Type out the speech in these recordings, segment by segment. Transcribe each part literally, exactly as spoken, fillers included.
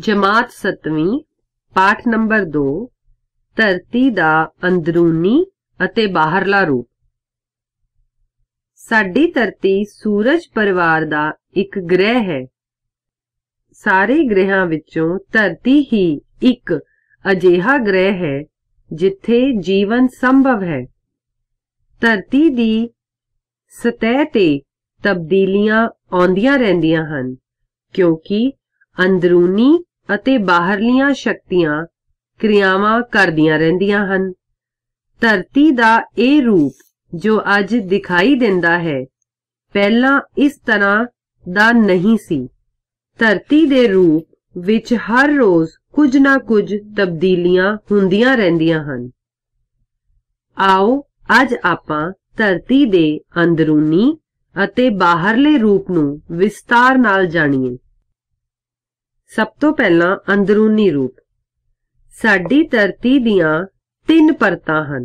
जमात सतवीं पाठ नंबर दो धरती दा अंदरूनी अते बाहरला रूप। साडी धरती सूरज परिवार दा एक ग्रह है। सारे ग्रहां विचों धरती ही एक अजिहा ग्रह है जिथे जीवन संभव है। धरती दी सतह ते तब्दीलियां आउंदियां रहिंदियां हन क्योंकि अंदरूनी अते बाहरलियां शक्तियां क्रियावां करदियां रहिंदियां हन। धरती दा ये रूप जो अज दिखाई देंदा है पहला इस तरह दा नहीं सी। धरती दे रूप विच हर रोज कुछ ना कुछ तब्दीलियां हुंदियां रहिंदियां हन। आओ अज आपां धरती दे अंदरूनी अते बाहरले रूप नूं विस्तार नाल जाणीए। सब तो पहला अंदरूनी रूप। साडी धरती दियां तीन परतां हन।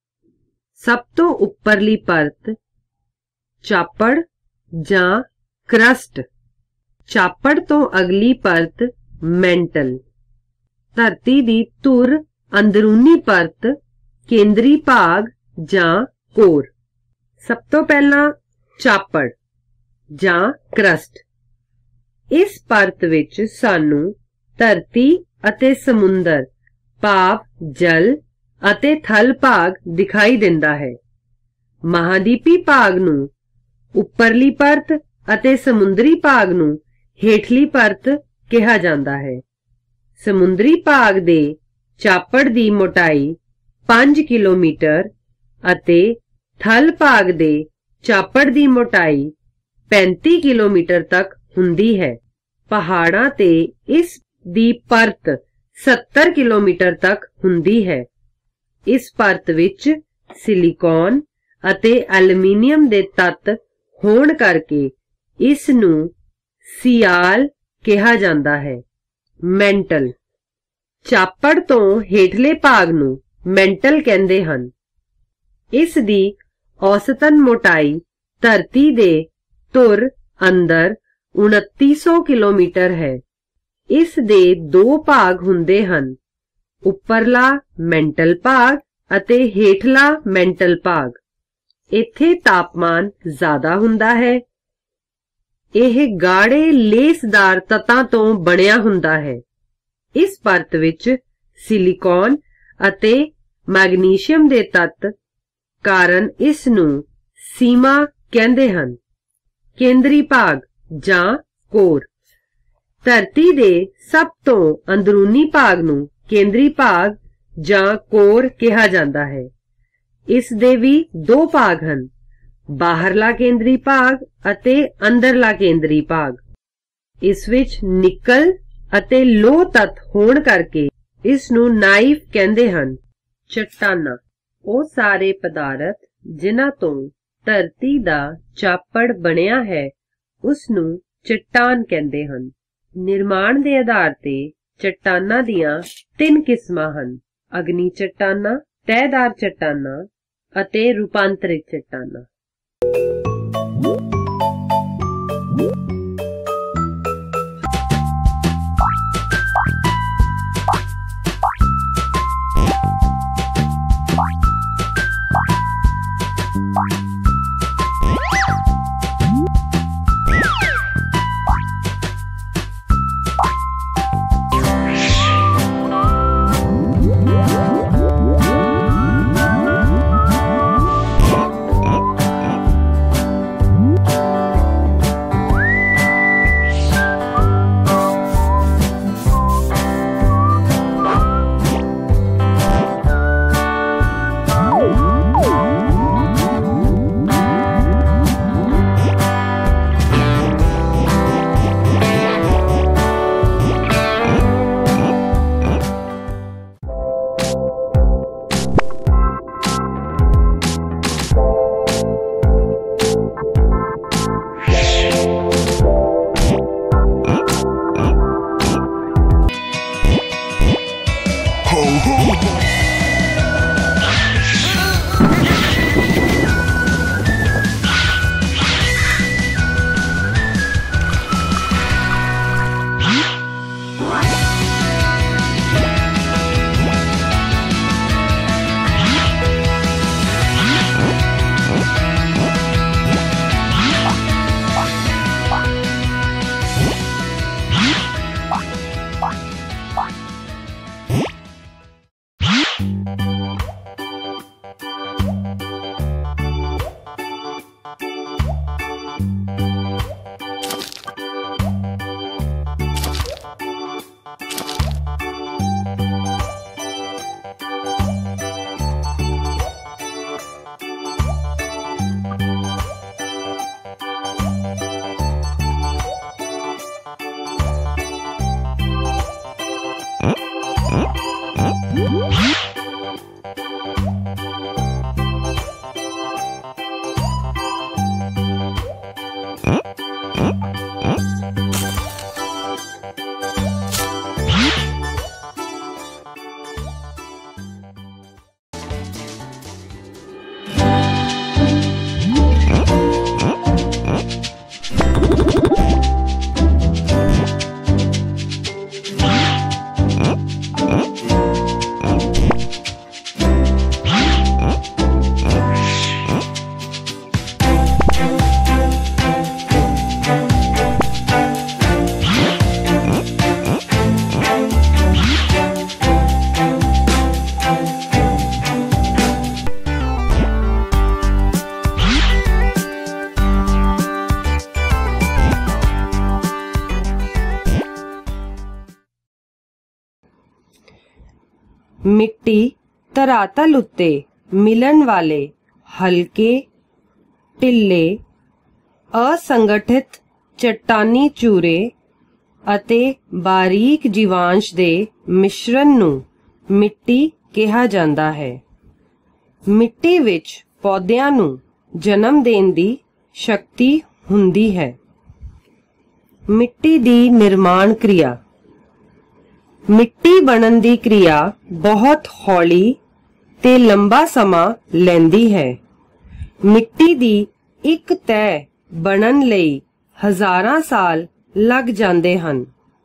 सब तो उपरली परत चापड़ जां क्रस्ट। चापड़ तो अगली परत मैंटल। धरती दी धुर अंदरूनी परत केंद्री भाग जां कोर। सब तो पहला चापड़ जां क्रस्ट। इस परत विच सानू धरती अते समुंदर भाव जल अते थल भाग दिखाई देंदा है। महादीपी भाग नू उपरली परत अते समुंदरी भाग नू हेठली परत कहा जांदा है। समुंदरी भाग दे चापड़ दी मोटाई पांच किलोमीटर अते थल भाग दे चापड़ दी मोटाई पैंती किलोमीटर तक हुंदी है। पहाड़ां ते इस दी परत सत्तर किलोमीटर तक हुंदी है। इस परत विच सिलिकॉन अते एल्यूमीनियम दे तत्त होण करके इस नूं सियाल कहा जांदा है। मैंटल। चापड़ तो हेठले भाग नूं मैंटल कहंदे हन। इस दी औसतन मोटाई धरती दे धुर अंदर उनती सौ किलोमीटर है। इस दे दो भाग हुंदे हन, उपरला मैंटल भाग अते हेठला मैंटल भाग। इत्थे तापमान ज्यादा हुंदा है। यह गाढ़े लेसदार तत्तां तो बनिया हुंदा है। इस परत विच सिलिकॉन अते मैग्नीशियम दे तत्त कारण इस नूं सीमा कहंदे हन। केंद्री भाग जां कोर। धरती दे सब तो अंदरूनी भाग नूं केंद्री भाग जां कोर कहा जांदा है। इस दे भी दो भाग हन, बाहरला केंद्री भाग अते अंदरला केंद्री भाग। इस विच निकल अते लोह तत्त होण करके इस नूं नाइफ कहंदे हन। चट्टानां ਉਹ ਸਾਰੇ ਪਦਾਰਥ ਜਿਨ੍ਹਾਂ ਤੋਂ ਧਰਤੀ ਦਾ ਚਾਪੜ ਬਣਿਆ ਹੈ ਉਸ ਨੂੰ ਚੱਟਾਨ ਕਹਿੰਦੇ ਹਨ। ਨਿਰਮਾਣ ਦੇ ਆਧਾਰ ਤੇ ਚੱਟਾਨਾਂ ਦੀਆਂ ਤਿੰਨ ਕਿਸਮਾਂ ਹਨ, ਅਗਨੀ ਚੱਟਾਨਾਂ, ਤਹਿਦਾਰ ਚੱਟਾਨਾਂ ਅਤੇ ਰੂਪਾਂਤਰਿਤ ਚੱਟਾਨਾਂ। मिट्टी धरातल उत्ते मिलन वाले हल्के ढिल्ले असंगठित चट्टानी चूरे ਅਤੇ ਬਾਰੀਕ ਜੀਵਾਂਸ਼ ਦੇ ਮਿਸ਼ਰਣ ਨੂੰ ਮਿੱਟੀ ਕਿਹਾ ਜਾਂਦਾ ਹੈ। ਮਿੱਟੀ ਵਿੱਚ ਪੌਦਿਆਂ ਨੂੰ ਜਨਮ ਦੇਣ ਦੀ ਸ਼ਕਤੀ ਹੁੰਦੀ ਹੈ। ਮਿੱਟੀ ਦੀ ਨਿਰਮਾਣ क्रिया मिट्टी बनन दी क्रिया बहुत हौली ते लंबा समा लैंदी है। मिट्टी दी एक तय बनन लई हजारां साल लग जांदे हन।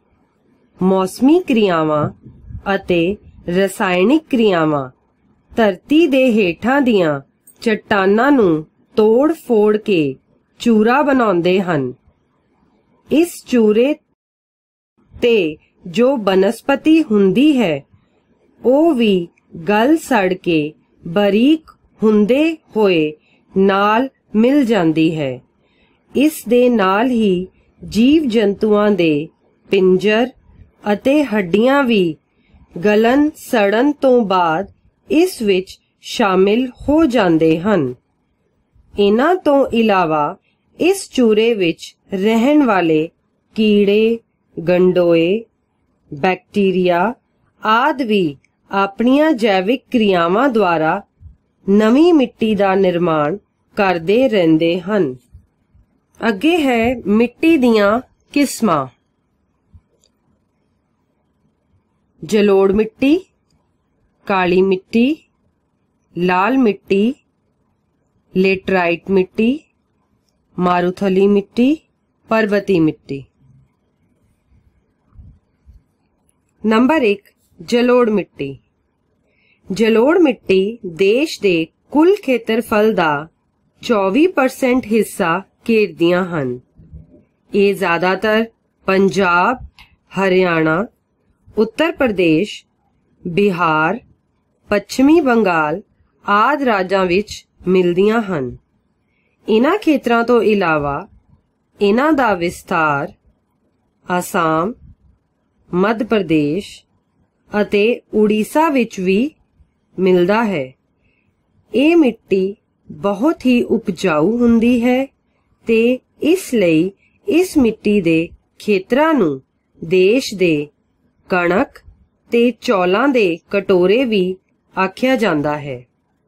मौसमी क्रियावां अते रसायनिक क्रियावां धरती दे हेठां दियां चट्टानां नूं तोड़ फोड़ के चूरा बनाउंदे हन। इस चूरे ते जो बनस्पति हुंदी है ਉਹ ਵੀ गल सड़ के बारीक हुंदे होए नाल मिल जांदी है। इस दे नाल ही जीव जंतुआं दे पिंजर अते हड्डियां भी गलन सड़न तो बाद इस विच शामिल हो जांदे हन। इन्हां तो इलावा इस चूरे विच रहन वाले कीड़े गंडोए बैक्टीरिया आदि भी अपनियां जैविक क्रियावां द्वारा नवी मिट्टी का निर्माण करते रहंदे हन। अगे है मिट्टी दियां किस्मां। जलोड़ मिट्टी, काली मिट्टी, लाल मिट्टी, लेटराइट मिट्टी, मारूथली मिट्टी, पर्वती मिट्टी। नंबर एक जलोड़ मिट्टी। जलोड़ मिट्टी देश दे कुल खेत्रफल दा चौबी परसेंट हिस्सा घेरदियां हन। ये ज्यादातर पंजाब, हरियाणा, उत्तर प्रदेश, बिहार, पश्चिमी बंगाल आदि राज्यां विच मिलदियां हन। इन्हां खेत्रां तो इलावा इन्हां दा विस्तार आसाम, मध्य प्रदेश ਅਤੇ उड़ीसा विच भी मिलदा है। ਇਹ ਮਿੱਟੀ बहुत ही उपजाऊ ਹੁੰਦੀ ਹੈ ਤੇ ਇਸ ਲਈ ਇਸ ਮਿੱਟੀ ਦੇ ਖੇਤਰਾਂ ਨੂੰ ਦੇਸ਼ ਦੇ ਕਣਕ ਤੇ ਚੌਲਾਂ ਦੇ ਕਟੋਰੇ ਵੀ ਆਖਿਆ ਜਾਂਦਾ ਹੈ।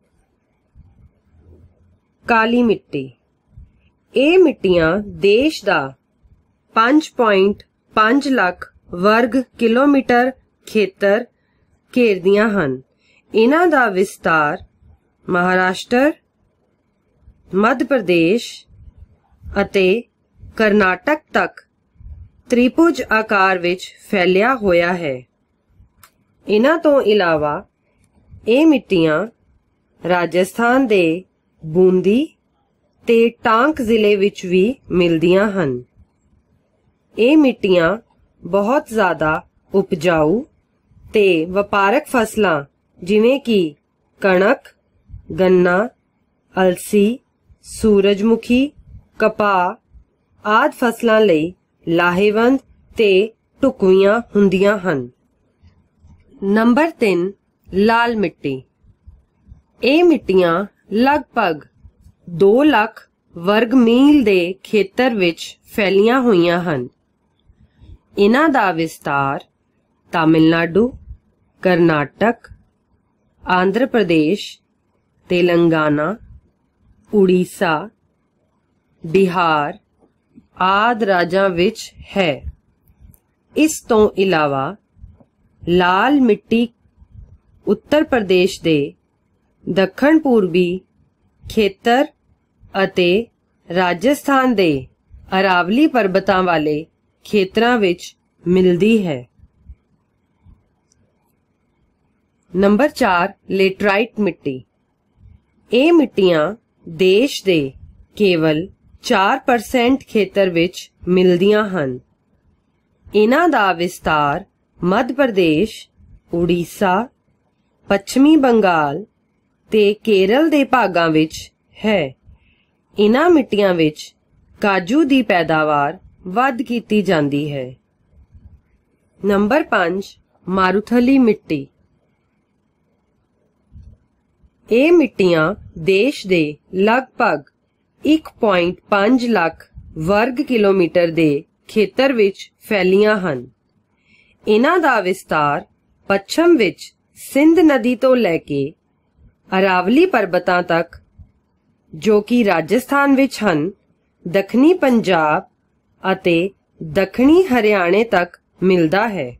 ਕਾਲੀ ਮਿੱਟੀ। ਇਹ ਮਿੱਟੀਆਂ ਦੇਸ਼ ਦਾ पांच पॉइंट पांच ਲੱਖ वर्ग किलोमीटर खेतर घेरदियां हन। इन्हां दा विस्तार महाराष्ट्र, मध्य प्रदेश अते कर्नाटक तक त्रिभुज आकार विच फैलिया होया है। इन्हां तो इलावा ये मिट्टियां राजस्थान दे बूंदी ते टांक जिले विच भी मिलदियां हन। ये मिट्टियां बहुत ज्यादा उपजाऊ ते वपारक फसलां जिवें कि कणक, गन्ना, अलसी, सूरजमुखी, कपाह आदि फसलां लई लाहेवंद ते ढुकवियां हुंदियां हन। नंबर तीन लाल मिट्टी। ये मिट्टियां लगभग दो लाख वर्ग मील दे खेतर विच फैलियां होईयां हन। इन्हां दा विस्तार तमिलनाडु, कर्नाटक, आंध्र प्रदेश तेलंगाना, उड़ीसा, बिहार आदि राज्यां विच है। इस तो इलावा लाल मिट्टी उत्तर प्रदेश दे दक्षिण पूर्वी खेतर ਅਤੇ राजस्थान दे अरावली पर्वतां वाले खेतरां विच मिलदी है। नंबर चार, लेटराइट मिट्टी। ਇਹ ਮਿੱਟੀਆਂ ਦੇਸ਼ ਦੇ ਕੇਵਲ ਚਾਰ परसेंट ਖੇਤਰ ਵਿੱਚ ਮਿਲਦੀਆਂ ਹਨ। ਇਹਨਾਂ ਦਾ ਵਿਸਤਾਰ ਮੱਧ ਪ੍ਰਦੇਸ਼, ਉੜੀਸਾ, ਪੱਛਮੀ ਬੰਗਾਲ ਤੇ ਕੇਰਲ ਦੇ ਭਾਗਾਂ ਵਿੱਚ ਹੈ। ਇਹਨਾਂ ਮਿੱਟੀਆਂ ਵਿੱਚ ਕਾਜੂ ਦੀ ਪੈਦਾਵਾਰ ਵੱਧ ਕੀਤੀ ਜਾਂਦੀ ਹੈ। ਨੰਬਰ ਪੰਜ, ਮਾਰੂਥਲੀ ਮਿੱਟੀ। ਇਹ ਮਿੱਟੀਆਂ ਦੇਸ਼ ਦੇ ਲਗਭਗ ਇੱਕ ਪੁਆਇੰਟ ਪੰਜ ਲੱਖ ਵਰਗ ਕਿਲੋਮੀਟਰ ਦੇ ਖੇਤਰ ਵਿੱਚ ਫੈਲੀਆਂ ਹਨ। ਇਹਨਾਂ ਦਾ ਵਿਸਤਾਰ ਪੱਛਮ ਵਿੱਚ ਸਿੰਧ ਨਦੀ ਤੋਂ ਲੈ ਕੇ ਅਰਾਵਲੀ ਪਰਬਤਾਂ ਤੱਕ, ਜੋ ਕਿ ਰਾਜਸਥਾਨ ਵਿੱਚ ਹਨ, ਦੱਖਣੀ ਪੰਜਾਬ ਅਤੇ ਦੱਖਣੀ ਹਰਿਆਣੇ ਤੱਕ ਮਿਲਦਾ ਹੈ।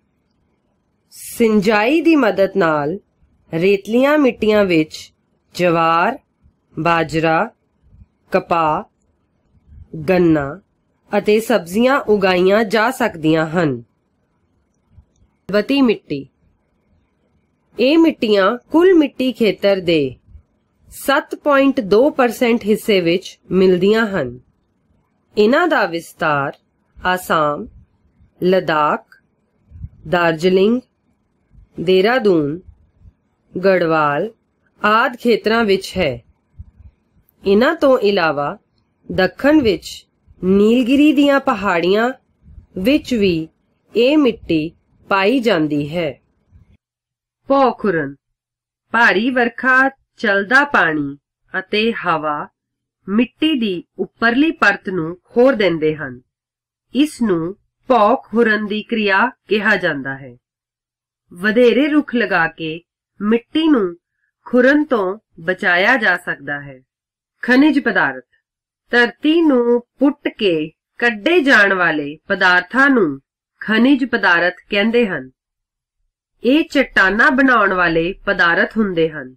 ਸਿੰਜਾਈ ਦੀ ਮਦਦ ਨਾਲ ਰੇਤਲੀਆਂ ਮਿੱਟੀਆਂ ਵਿੱਚ ਜਵਾਰ, ਬਾਜਰਾ, ਕਪਾਹ, ਗੰਨਾ ਅਤੇ ਸਬਜ਼ੀਆਂ ਉਗਾਈਆਂ ਜਾ ਸਕਦੀਆਂ ਹਨ। ਬਤੀ ਮਿੱਟੀ। ਇਹ ਮਿੱਟੀਆਂ ਕੁੱਲ ਮਿੱਟੀ ਖੇਤਰ ਦੇ ਸੱਤ ਪੁਆਇੰਟ ਦੋ परसेंट ਹਿੱਸੇ ਵਿੱਚ ਮਿਲਦੀਆਂ ਹਨ। ਇਹਨਾਂ ਦਾ ਵਿਸਤਾਰ ਆਸਾਮ, ਲਦਾਖ, ਦਾਰਜਲਿੰਗ, ਦੇਹਰਾਦੂਨ, ਗੜਵਾਲ ਆਦਿ ਖੇਤਰਾਂ ਵਿੱਚ ਹੈ। ਇਹਨਾਂ ਤੋਂ ਇਲਾਵਾ ਦੱਖਣ ਵਿੱਚ ਨੀਲਗਿਰੀ ਦੀਆਂ ਪਹਾੜੀਆਂ ਵਿੱਚ ਵੀ ਇਹ ਮਿੱਟੀ ਪਾਈ ਜਾਂਦੀ ਹੈ। ਪੋਖਰਨ। ਭਾਰੀ ਵਰਖਾ, ਚਲਦਾ ਪਾਣੀ ਅਤੇ ਹਵਾ ਮਿੱਟੀ ਦੀ ਉੱਪਰਲੀ ਪਰਤ ਨੂੰ ਖੋਰ ਦਿੰਦੇ ਹਨ। ਇਸ ਨੂੰ ਪੋਖਰਨ ਦੀ ਕਿਰਿਆ ਕਿਹਾ ਜਾਂਦਾ ਹੈ। ਵਧੇਰੇ ਰੁੱਖ ਲਗਾ ਕੇ ਮਿੱਟੀ ਨੂੰ ਖੁਰਨ ਤੋਂ ਬਚਾਇਆ ਜਾ ਸਕਦਾ ਹੈ। ਖਣਿਜ ਪਦਾਰਥ। ਧਰਤੀ ਨੂੰ ਪੁੱਟ ਕੇ ਕੱਢੇ ਜਾਣ ਵਾਲੇ ਪਦਾਰਥਾਂ ਨੂੰ ਖਣਿਜ ਪਦਾਰਥ ਕਹਿੰਦੇ ਹਨ। ਇਹ ਚੱਟਾਨਾਂ ਬਣਾਉਣ ਵਾਲੇ ਪਦਾਰਥ ਹੁੰਦੇ ਹਨ।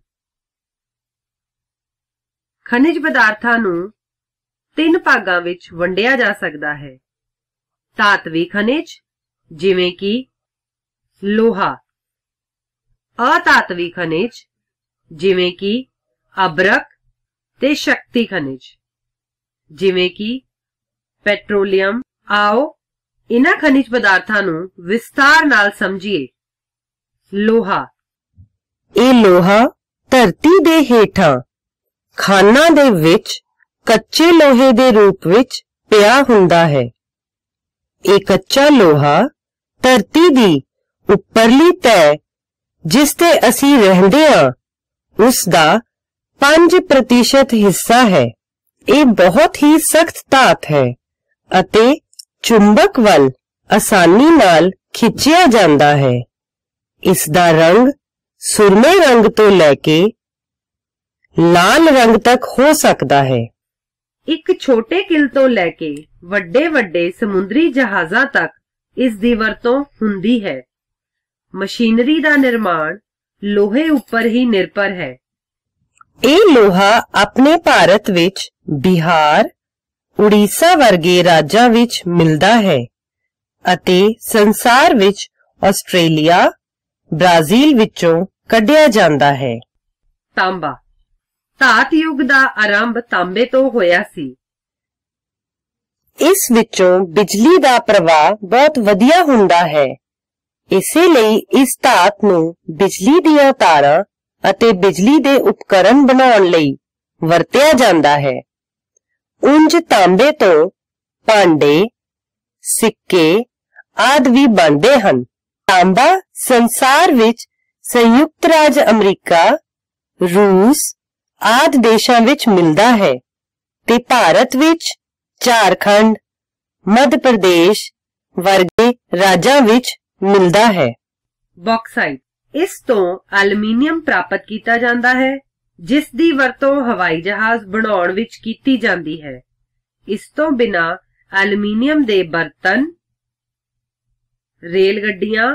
ਖਣਿਜ ਪਦਾਰਥਾਂ ਨੂੰ ਤਿੰਨ ਭਾਗਾਂ ਵਿੱਚ ਵੰਡਿਆ ਜਾ ਸਕਦਾ ਹੈ। ਧਾਤਵੀ ਖਣਿਜ, ਜਿਵੇਂ ਕਿ ਲੋਹਾ। ਅਧਾਤਵੀ ਖਣਿਜ, ਜਿਵੇਂ ਕਿ ਅਬਰਕ ਤੇ ਸ਼ਕਤੀ ਖਣਿਜ, ਜਿਵੇਂ ਕਿ ਪੈਟਰੋਲੀਅਮ। ਆਓ ਇਹਨਾਂ ਖਣਿਜ ਪਦਾਰਥਾਂ ਨੂੰ ਵਿਸਤਾਰ ਨਾਲ ਸਮਝੀਏ। ਲੋਹਾ। ਇਹ ਲੋਹਾ ਧਰਤੀ ਦੇ ਹੇਠਾਂ ਖਾਨਾਂ ਦੇ ਵਿੱਚ ਕੱਚੇ ਲੋਹੇ ਦੇ ਰੂਪ ਵਿੱਚ ਪਿਆ ਹੁੰਦਾ ਹੈ। ਇਹ ਕੱਚਾ ਲੋਹਾ ਧਰਤੀ ਦੀ ਉੱਪਰਲੀ ਤਹਿ ਜਿਸ ਤੇ ਅਸੀਂ ਰਹਿੰਦੇ ਹਾਂ ਉਸ ਦਾ ਪੰਜ ਪ੍ਰਤੀਸ਼ਤ ਹਿੱਸਾ ਹੈ। ਇਹ ਬਹੁਤ ਹੀ ਸਖਤ ਧਾਤ ਹੈ ਅਤੇ ਚੁੰਬਕ ਵੱਲ ਆਸਾਨੀ ਨਾਲ ਖਿੱਚਿਆ ਜਾਂਦਾ ਹੈ। ਇਸ ਦਾ ਰੰਗ ਸੁਰਮੇ ਰੰਗ ਤੋਂ ਲੈ ਕੇ ਲਾਲ ਰੰਗ ਤੱਕ ਹੋ ਸਕਦਾ ਹੈ। ਇੱਕ ਛੋਟੇ ਕਿਲ ਤੋਂ ਲੈ ਕੇ ਵੱਡੇ ਵੱਡੇ ਸਮੁੰਦਰੀ ਜਹਾਜ਼ਾਂ ਤੱਕ ਇਸ ਦੀ ਵਰਤੋਂ ਹੁੰਦੀ ਹੈ। ਮਸ਼ੀਨਰੀ ਦਾ ਨਿਰਮਾਣ ਲੋਹੇ ਉੱਪਰ ਹੀ ਨਿਰਭਰ ਹੈ। ਇਹ ਲੋਹਾ ਆਪਣੇ ਭਾਰਤ ਵਿੱਚ ਬਿਹਾਰ, ਉੜੀਸਾ ਵਰਗੇ ਰਾਜਾਂ ਵਿੱਚ ਮਿਲਦਾ ਹੈ ਅਤੇ ਸੰਸਾਰ ਵਿੱਚ ਆਸਟ੍ਰੇਲੀਆ, ਬ੍ਰਾਜ਼ੀਲ ਵਿੱਚੋਂ ਕੱਢਿਆ ਜਾਂਦਾ ਹੈ। ਤਾਂਬਾ। ਧਾਤ ਯੁੱਗ ਦਾ ਆਰੰਭ ਤਾਂਬੇ ਤੋਂ ਹੋਇਆ ਸੀ। ਇਸ ਵਿੱਚੋਂ ਬਿਜਲੀ ਦਾ ਪ੍ਰਵਾਹ ਬਹੁਤ ਵਧੀਆ ਹੁੰਦਾ ਹੈ। ਇਸੇ ਲਈ ਇਸ ਧਾਤ ਨੂੰ ਬਿਜਲੀ ਦੀਆਂ ਤਾਰਾਂ ਅਤੇ ਬਿਜਲੀ ਦੇ ਉਪਕਰਨ ਬਣਾਉਣ ਲਈ ਵਰਤਿਆ ਜਾਂਦਾ ਹੈ। ਉਂਝ ਤਾਂਬੇ ਤੋਂ ਭਾਂਡੇ, ਸਿੱਕੇ ਆਦਿ ਵੀ ਬਣਦੇ ਹਨ। ਤਾਂਬਾ ਸੰਸਾਰ ਵਿੱਚ ਸੰਯੁਕਤ ਰਾਜ ਅਮਰੀਕਾ, ਰੂਸ ਆਦਿ ਦੇਸ਼ਾਂ ਵਿੱਚ ਮਿਲਦਾ ਹੈ ਤੇ ਭਾਰਤ ਵਿੱਚ ਝਾਰਖੰਡ, ਮੱਧ ਪ੍ਰਦੇਸ਼ ਵਰਗੇ ਰਾਜਾਂ ਵਿੱਚ ਮਿਲਦਾ ਹੈ। ਬਾਕਸਾਈਟ। ਇਸ ਤੋਂ ਐਲੂਮੀਨੀਅਮ ਪ੍ਰਾਪਤ ਕੀਤਾ ਜਾਂਦਾ ਹੈ ਜਿਸ ਦੀ ਵਰਤੋਂ ਹਵਾਈ ਜਹਾਜ਼ ਬਣਾਉਣ ਵਿੱਚ ਕੀਤੀ ਜਾਂਦੀ ਹੈ। ਇਸ ਤੋਂ ਬਿਨਾਂ ਐਲੂਮੀਨੀਅਮ ਦੇ ਬਰਤਨ, ਰੇਲ ਗੱਡੀਆਂ,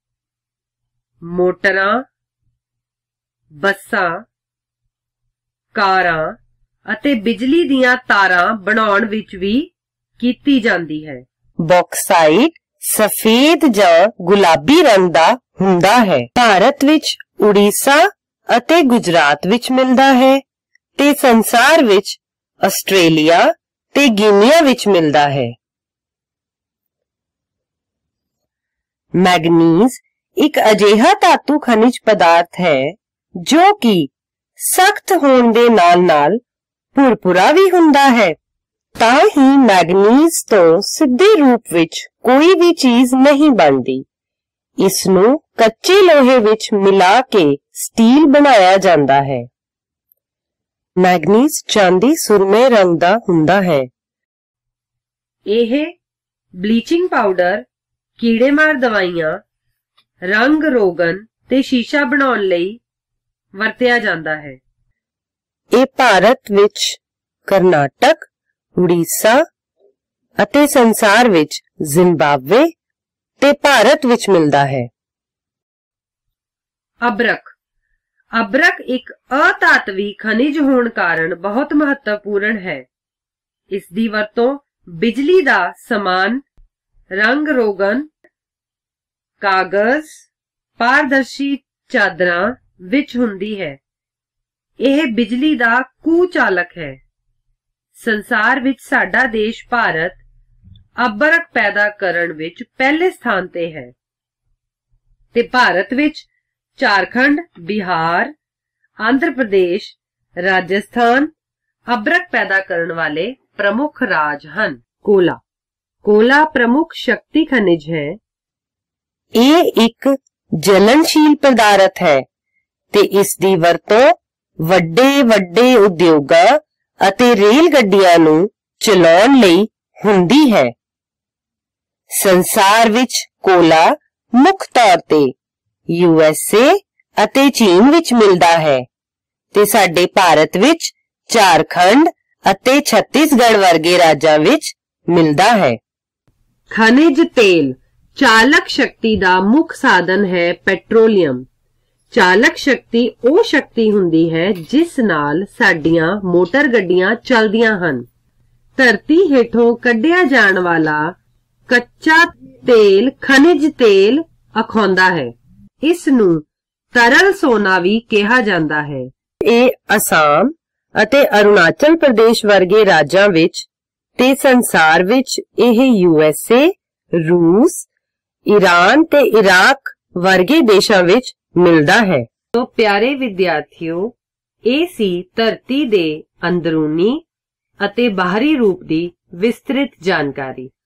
ਮੋਟਰਾਂ, ਬੱਸਾਂ, ਕਾਰਾਂ ਅਤੇ ਬਿਜਲੀ ਦੀਆਂ ਤਾਰਾਂ ਬਣਾਉਣ ਵਿੱਚ ਵੀ ਕੀਤੀ ਜਾਂਦੀ ਹੈ। ਬੌਕਸਾਈਟ ਸਫੇਦ ਜਾਂ ਗੁਲਾਬੀ ਰੰਗ ਦਾ ਹੁੰਦਾ ਹੈ। ਭਾਰਤ ਵਿੱਚ ਉੜੀਸਾ ਅਤੇ ਗੁਜਰਾਤ ਵਿੱਚ ਮਿਲਦਾ ਹੈ ਤੇ ਸੰਸਾਰ ਵਿੱਚ ਆਸਟ੍ਰੇਲੀਆ ਤੇ ਗਿਨੀਆ ਵਿੱਚ ਮਿਲਦਾ ਹੈ। ਮੈਗਨੀਜ਼ ਇੱਕ ਅਜਿਹਾ ਧਾਤੂ ਖਣਿਜ ਪਦਾਰਥ ਹੈ ਜੋ ਕਿ ਸਖਤ ਹੋਣ ਦੇ ਨਾਲ-ਨਾਲ ਭੁਰਭੁਰਾ ਵੀ ਹੁੰਦਾ ਹੈ। ਤਾਂ ਹੀ ਮੈਗਨੀਜ਼ ਤੋਂ ਸਿੱਧੇ ਰੂਪ ਵਿੱਚ ਕੋਈ ਵੀ ਚੀਜ਼ ਨਹੀਂ ਬਣਦੀ। ਇਸ ਨੂੰ ਕੱਚੇ ਲੋਹੇ ਵਿੱਚ ਮਿਲਾ ਕੇ ਸਟੀਲ ਬਣਾਇਆ ਜਾਂਦਾ ਹੈ। ਮੈਗਨੀਜ਼ ਚਾਂਦੀ ਸੁਰਮੇ ਰੰਗ ਦਾ ਹੁੰਦਾ ਹੈ। ਇਹ ਬਲੀਚਿੰਗ ਪਾਊਡਰ, ਕੀੜੇਮਾਰ ਦਵਾਈਆਂ, ਰੰਗ ਰੋਗਨ ਤੇ ਸ਼ੀਸ਼ਾ ਬਣਾਉਣ ਲਈ ਵਰਤਿਆ ਜਾਂਦਾ ਹੈ। ਇਹ ਭਾਰਤ ਵਿੱਚ ਕਰਨਾਟਕ, ਉੜੀਸਾ ਅਤੇ ਸੰਸਾਰ ਵਿੱਚ ਜ਼ਿੰਬਾਬਵੇ ਤੇ ਭਾਰਤ ਵਿੱਚ ਮਿਲਦਾ ਹੈ। ਅਬਰਕ ਅਬਰਕ ਇੱਕ ਅਧਾਤਵੀ ਖਣਿਜ ਹੋਣ ਕਾਰਨ ਬਹੁਤ ਮਹੱਤਵਪੂਰਨ ਹੈ। ਇਸ ਦੀ ਵਰਤੋਂ ਬਿਜਲੀ ਦਾ ਸਮਾਨ, ਰੰਗ ਰੋਗਨ, ਕਾਗਜ਼, ਪਾਰਦਰਸ਼ੀ ਚਾਦਰਾਂ ਵਿੱਚ ਹੁੰਦੀ ਹੈ। ਇਹ ਬਿਜਲੀ ਦਾ ਕੁਚਾਲਕ ਹੈ। ਸੰਸਾਰ ਵਿੱਚ ਸਾਡਾ ਦੇਸ਼ ਭਾਰਤ ਅਬਰਕ ਪੈਦਾ ਕਰਨ ਵਿੱਚ ਪਹਿਲੇ ਸਥਾਨ ਤੇ ਹੈ ਤੇ ਭਾਰਤ ਵਿੱਚ ਝਾਰਖੰਡ, ਬਿਹਾਰ, ਆਂਧਰ ਪ੍ਰਦੇਸ਼, ਰਾਜਸਥਾਨ ਅਬਰਕ ਪੈਦਾ ਕਰਨ ਵਾਲੇ ਪ੍ਰਮੁੱਖ ਰਾਜ ਹਨ। ਕੋਲਾ ਕੋਲਾ ਪ੍ਰਮੁੱਖ ਸ਼ਕਤੀ ਖਣਿਜ ਹੈ। ਇਹ ਇੱਕ ਜਲਨਸ਼ੀਲ ਪਦਾਰਥ ਹੈ ਤੇ ਇਸ ਦੀ ਵਰਤੋਂ ਵੱਡੇ ਵੱਡੇ ਉਦਯੋਗਾਂ ਅਤੇ ਰੇਲ ਗੱਡੀਆਂ ਨੂੰ ਚਲਾਉਣ ਲਈ ਹੁੰਦੀ ਹੈ। ਸੰਸਾਰ ਵਿੱਚ ਕੋਲਾ ਮੁੱਖ ਤੌਰ ਤੇ ਯੂ ਐਸ ਏ ਅਤੇ ਚੀਨ ਵਿੱਚ ਮਿਲਦਾ ਹੈ ਤੇ ਸਾਡੇ ਭਾਰਤ ਵਿੱਚ ਝਾਰਖੰਡ ਅਤੇ ਛੱਤੀਸਗੜ੍ਹ ਵਰਗੇ ਰਾਜਾਂ ਵਿੱਚ ਮਿਲਦਾ ਹੈ। ਖਣਿਜ ਤੇਲ ਚਾਲਕ ਸ਼ਕਤੀ ਦਾ ਮੁੱਖ ਸਾਧਨ ਹੈ। ਪੈਟਰੋਲੀਅਮ ਚਾਲਕ ਸ਼ਕਤੀ ਉਹ ਸ਼ਕਤੀ ਹੁੰਦੀ ਹੈ ਜਿਸ ਨਾਲ ਸਾਡੀਆਂ ਮੋਟਰ ਗੱਡੀਆਂ ਚੱਲਦੀਆਂ ਹਨ। ਧਰਤੀ ਹੇਠੋਂ ਕੱਢਿਆ ਜਾਣ ਵਾਲਾ ਕੱਚਾ ਤੇਲ ਖਣਿਜ ਤੇਲ ਅਖਾਉਂਦਾ ਹੈ। ਇਸ ਨੂੰ ਤਰਲ ਸੋਨਾ ਵੀ ਕਿਹਾ ਜਾਂਦਾ ਹੈ। ਇਹ ਅਸਾਮ ਅਤੇ ਅਰੁਣਾਚਲ ਪ੍ਰਦੇਸ਼ ਵਰਗੇ ਰਾਜਾਂ ਵਿੱਚ ਤੇ ਸੰਸਾਰ ਵਿੱਚ ਇਹ ਯੂ ਐਸ ਏ, ਰੂਸ, ਈਰਾਨ ਤੇ ਇਰਾਕ ਵਰਗੇ ਦੇਸ਼ਾਂ ਵਿੱਚ ਮਿਲਦਾ ਹੈ। ਤੋ ਪਿਆਰੇ ਵਿਦਿਆਰਥੀਓ, ਇਹ ਸੀ ਧਰਤੀ ਦੇ ਅੰਦਰੂਨੀ ਅਤੇ ਬਾਹਰੀ ਰੂਪ ਦੀ ਵਿਸਤ੍ਰਿਤ ਜਾਣਕਾਰੀ।